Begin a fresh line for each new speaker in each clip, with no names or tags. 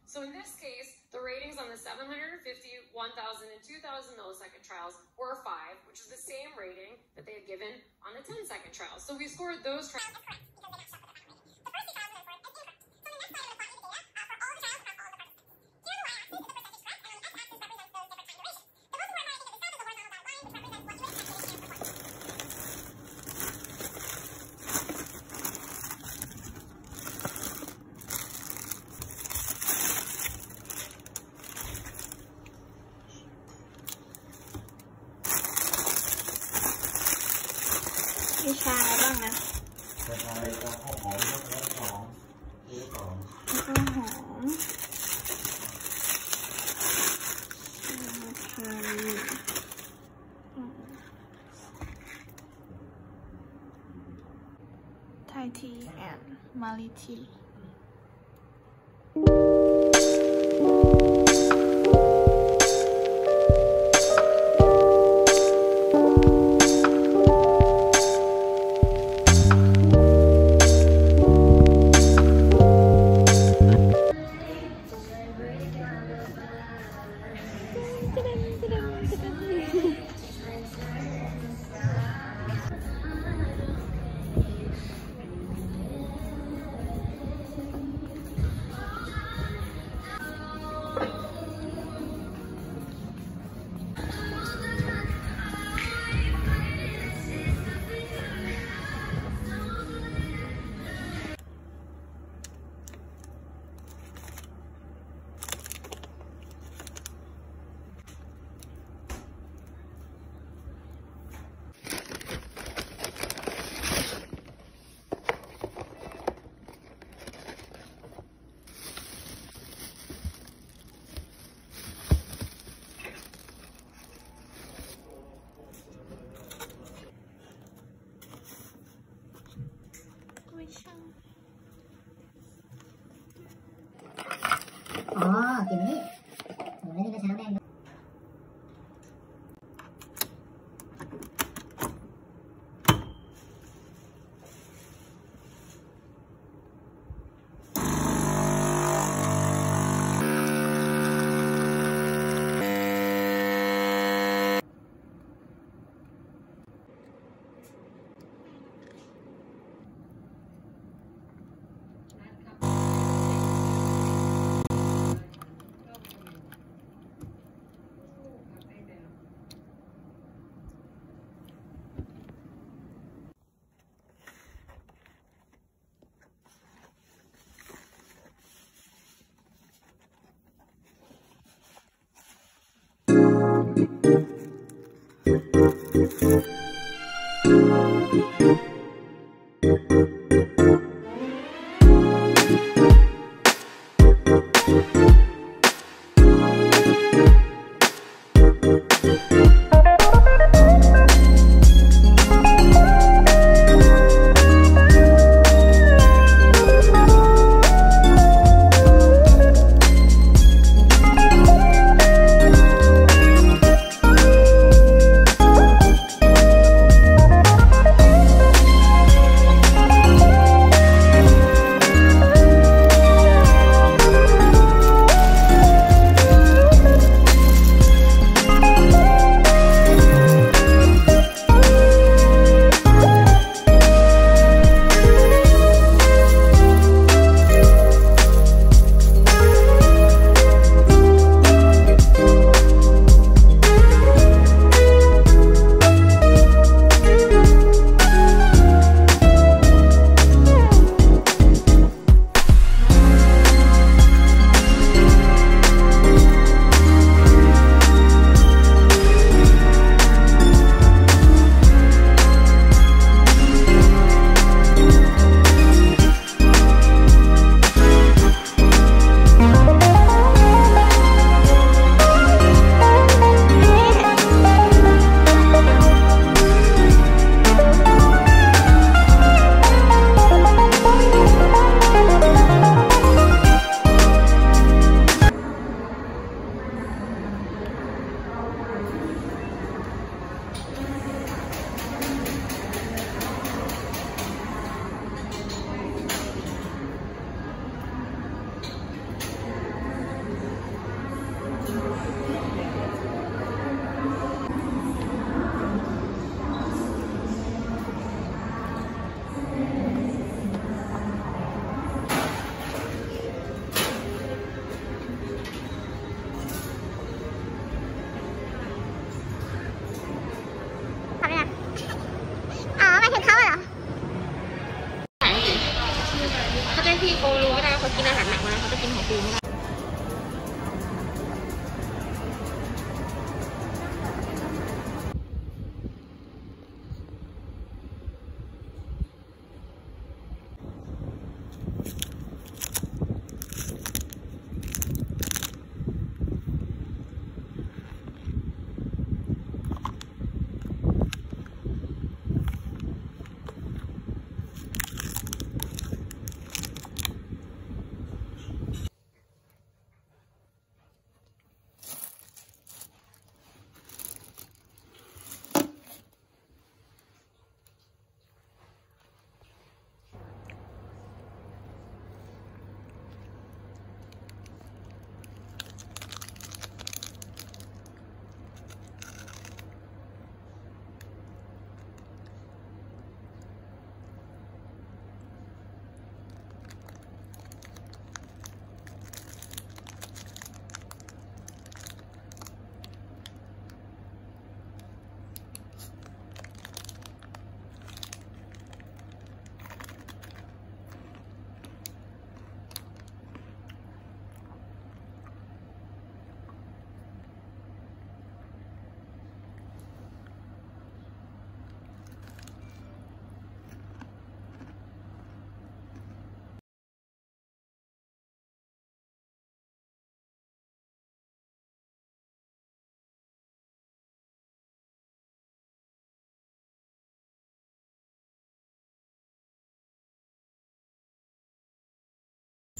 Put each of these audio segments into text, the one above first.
So in this case, the ratings on the 750, 1,000, and 2,000 millisecond trials were 5, which is the same rating that they had given on the 10-second trials. So we scored those trials.
วิชาอะไรบ้างนะ
แล้วก็หอมแล้วก็หอม
ไทยทีแอนด์มาลิที
อ๋อกินนี่หนูไม่ได้กระเช้าแดง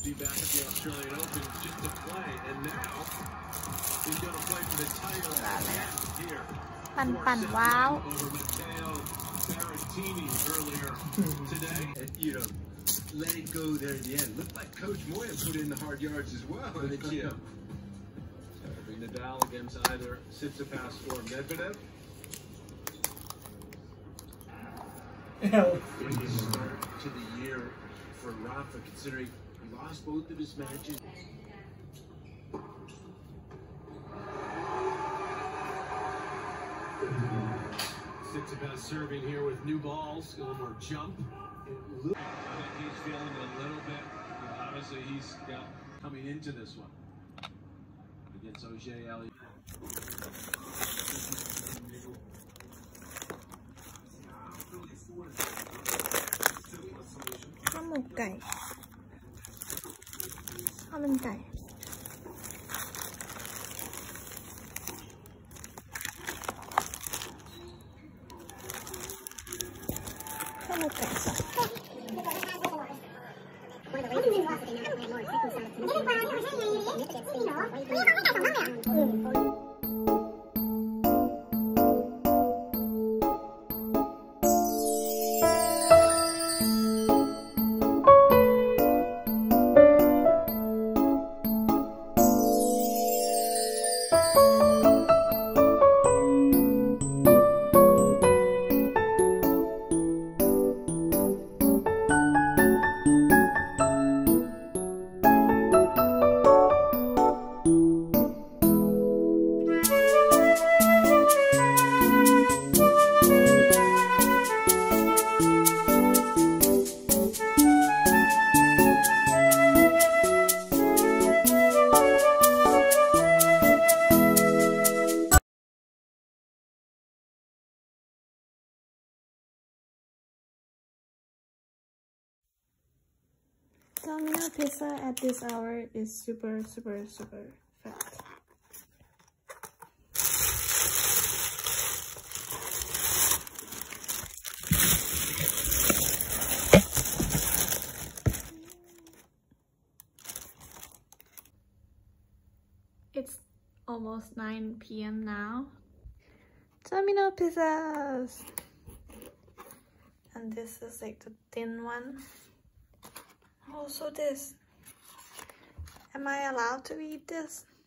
be back at the Australian Open just to play, and now he's going to play for the title here.
ปั่นว้าว
Over Matteo Berrettini earlier today. And, you know, let it go there at the end. Looked like Coach Moya put in the hard yards as well in the gym. So it'll be Nadal against either Tsitsipas or Medvedev. Great start to the year for Rafa, considering he lost both of his matches. Tsitsipas serving here with new balls, a little more jump. It looks like he's feeling a little bit. Obviously, he's coming into this one against Auger Ali.
ข้าวหมกไก่ข้าวมันไก่ข้าวหมกไก่สับ Domino pizza at this hour is super fat. It's almost 9 p.m. now. Domino pizzas! And this is like the thin one. Also this. Am I allowed to eat this?